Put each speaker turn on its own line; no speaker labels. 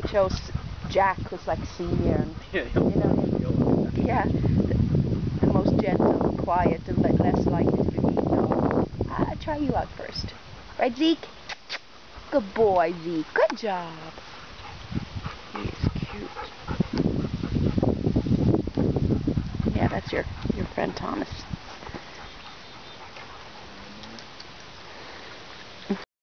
chose Jack, who's like senior, and, yeah, the most gentle, quiet, and less likely to be beaten up. I'll try you out first. Right, Zeke? Good boy, Zeke. Good job. He is cute. Yeah, that's your friend Thomas.